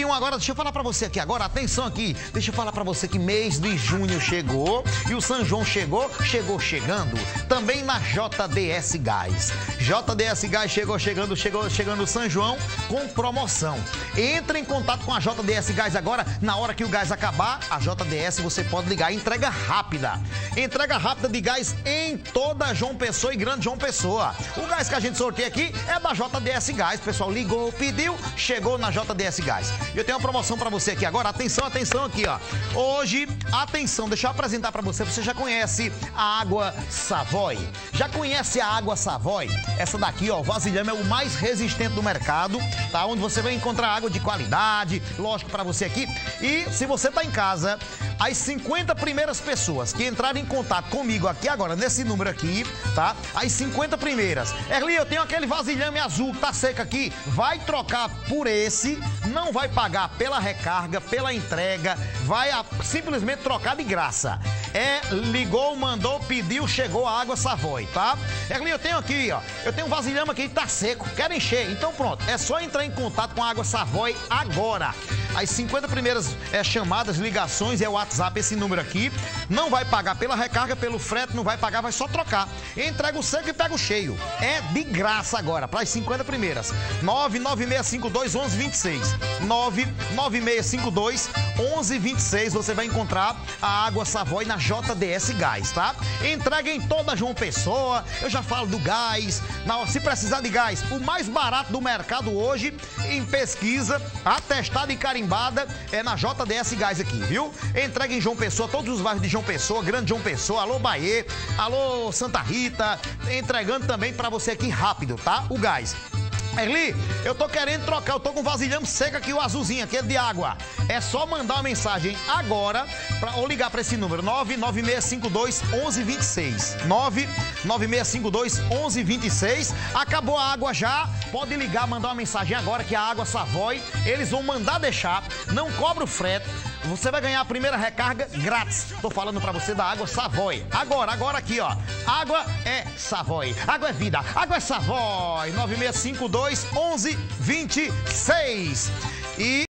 Pedinho, agora deixa eu falar pra você aqui agora, atenção aqui, deixa eu falar pra você que mês de junho chegou e o São João chegou chegando, também na JDS Gás. JDS Gás chegou chegando o São João com promoção. Entre em contato com a JDS Gás agora, na hora que o gás acabar, a JDS você pode ligar, entrega rápida de gás em toda João Pessoa e Grande João Pessoa. O gás que a gente sorteia aqui é da JDS Gás, o pessoal ligou, pediu, chegou na JDS Gás. E eu tenho uma promoção pra você aqui agora, atenção aqui, ó. Hoje, atenção, deixa eu apresentar pra você, você já conhece a água Savoy? Já conhece a água Savoy? Essa daqui, ó, o vasilhame é o mais resistente do mercado, tá? Onde você vai encontrar água de qualidade, lógico pra você aqui. E se você tá em casa, as 50 primeiras pessoas que entrarem em contato comigo aqui agora, nesse número aqui, tá? As 50 primeiras. Erli, eu tenho aquele vasilhame azul que tá seco aqui, vai trocar por esse, não vai pagar pela recarga, pela entrega, vai simplesmente trocar de graça. Ligou, mandou, pediu, chegou a água Savoy, tá? Erli, eu tenho aqui, ó, eu tenho um vasilhame aqui que tá seco, quero encher, então pronto, é só entrar em contato com a água Savoy agora. As 50 primeiras chamadas, ligações, é o WhatsApp, esse número aqui. Não vai pagar pela recarga, pelo frete, não vai pagar, vai só trocar. Entrega o seco e pega o cheio. É de graça agora, para as 50 primeiras. 99652-1126. 99652-1126. Você vai encontrar a água Savoy na JDS Gás, tá? Entrega em toda João Pessoa. Eu já falo do gás. Se precisar de gás, o mais barato do mercado hoje, em pesquisa, atestado e carimbada, é na JDS Gás aqui, viu? Entrega em João Pessoa, todos os bairros de João Pessoa, Grande João Pessoa, alô Bahia, alô Santa Rita, entregando também pra você aqui rápido, tá? O gás. Erli, eu tô querendo trocar, eu tô com vasilhame seco aqui, o azulzinho, aquele de água. É só mandar uma mensagem agora ou ligar para esse número, 99652-1126. 99652-1126. Acabou a água já, pode ligar, mandar uma mensagem agora que a água Savoy, eles vão mandar deixar, não cobra o frete. Você vai ganhar a primeira recarga grátis. Tô falando pra você da água Savoy. Agora aqui, ó. Água é Savoy. Água é vida. Água é Savoy. 9652-1126.